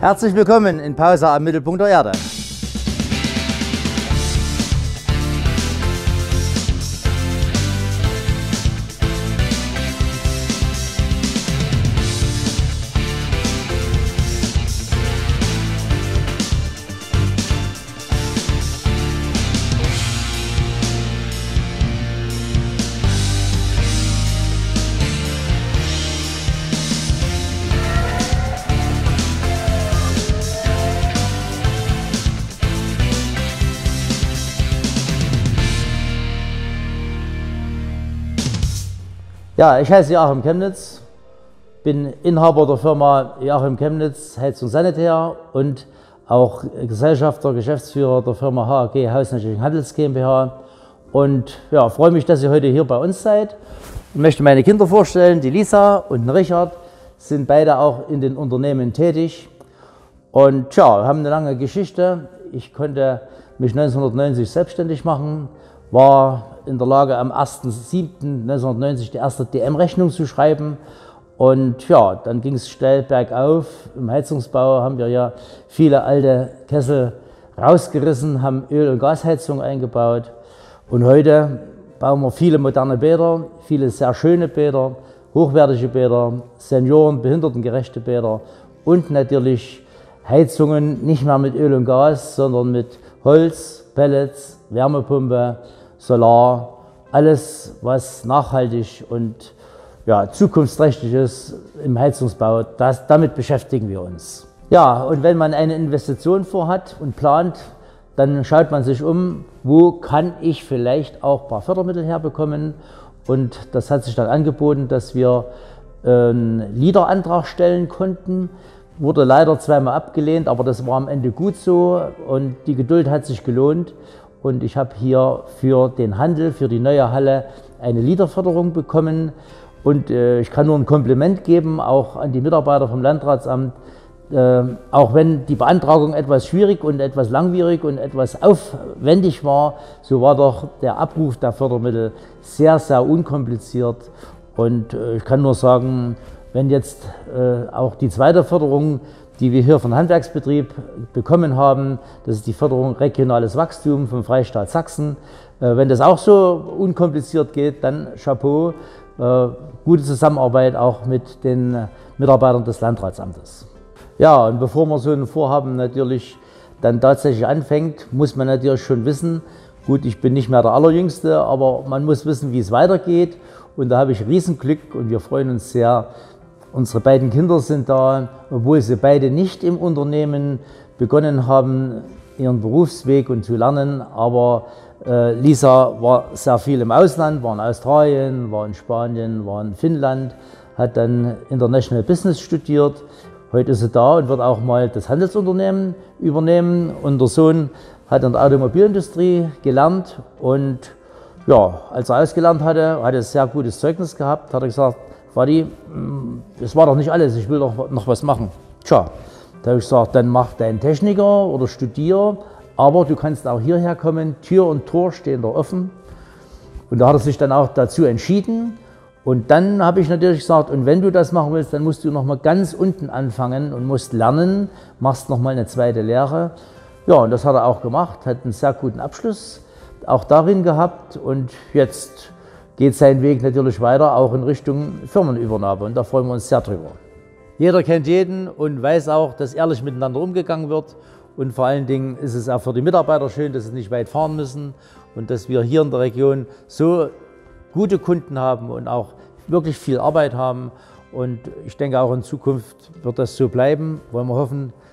Herzlich willkommen in Pausa am Mittelpunkt der Erde. Ja, ich heiße Joachim Chemnitz, bin Inhaber der Firma Joachim Chemnitz Heizung Sanitär und auch Gesellschafter, Geschäftsführer der Firma HAG Hausnachrichten Handels GmbH. Und ja, freue mich, dass ihr heute hier bei uns seid. Ich möchte meine Kinder vorstellen, die Lisa und den Richard, sind beide auch in den Unternehmen tätig. Und ja, wir haben eine lange Geschichte. Ich konnte mich 1990 selbstständig machen, war in der Lage, am 1.7.1990 die erste DM-Rechnung zu schreiben. Und ja, dann ging es steil bergauf. Im Heizungsbau haben wir ja viele alte Kessel rausgerissen, haben Öl- und Gasheizung eingebaut. Und heute bauen wir viele moderne Bäder, viele sehr schöne Bäder, hochwertige Bäder, Senioren-, behindertengerechte Bäder und natürlich Heizungen nicht mehr mit Öl und Gas, sondern mit Holz, Pellets, Wärmepumpe, Solar, alles was nachhaltig und ja, zukunftsträchtig ist im Heizungsbau, damit beschäftigen wir uns. Ja, und wenn man eine Investition vorhat und plant, dann schaut man sich um, wo kann ich vielleicht auch ein paar Fördermittel herbekommen. Und das hat sich dann angeboten, dass wir einen LEADER-Antrag stellen konnten. Wurde leider zweimal abgelehnt, aber das war am Ende gut so und die Geduld hat sich gelohnt. Und ich habe hier für den Handel, für die neue Halle eine LEADER-Förderung bekommen. Und ich kann nur ein Kompliment geben, auch an die Mitarbeiter vom Landratsamt. Auch wenn die Beantragung etwas schwierig und etwas langwierig und etwas aufwendig war, so war doch der Abruf der Fördermittel sehr, sehr unkompliziert. Und ich kann nur sagen, wenn jetzt auch die zweite Förderung, die wir hier vom Handwerksbetrieb bekommen haben, das ist die Förderung Regionales Wachstum vom Freistaat Sachsen. Wenn das auch so unkompliziert geht, dann Chapeau, gute Zusammenarbeit auch mit den Mitarbeitern des Landratsamtes. Ja, und bevor man so ein Vorhaben natürlich dann tatsächlich anfängt, muss man natürlich schon wissen, gut, ich bin nicht mehr der Allerjüngste, aber man muss wissen, wie es weitergeht. Und da habe ich Riesenglück und wir freuen uns sehr. Unsere beiden Kinder sind da, obwohl sie beide nicht im Unternehmen begonnen haben, ihren Berufsweg und zu lernen. Aber Lisa war sehr viel im Ausland, war in Australien, war in Spanien, war in Finnland, hat dann International Business studiert. Heute ist sie da und wird auch mal das Handelsunternehmen übernehmen. Und der Sohn hat in der Automobilindustrie gelernt und ja, als er ausgelernt hatte, hat er ein sehr gutes Zeugnis gehabt, hat er gesagt, Vati, das war doch nicht alles, ich will doch noch was machen. Tja, da habe ich gesagt, dann mach deinen Techniker oder studier, aber du kannst auch hierher kommen, Tür und Tor stehen da offen. Und da hat er sich dann auch dazu entschieden. Und dann habe ich natürlich gesagt, und wenn du das machen willst, dann musst du noch mal ganz unten anfangen und musst lernen, machst noch mal eine zweite Lehre. Ja, und das hat er auch gemacht, hat einen sehr guten Abschluss auch darin gehabt und jetzt geht sein Weg natürlich weiter, auch in Richtung Firmenübernahme und da freuen wir uns sehr drüber. Jeder kennt jeden und weiß auch, dass ehrlich miteinander umgegangen wird und vor allen Dingen ist es auch für die Mitarbeiter schön, dass sie nicht weit fahren müssen und dass wir hier in der Region so gute Kunden haben und auch wirklich viel Arbeit haben und ich denke auch in Zukunft wird das so bleiben, wollen wir hoffen,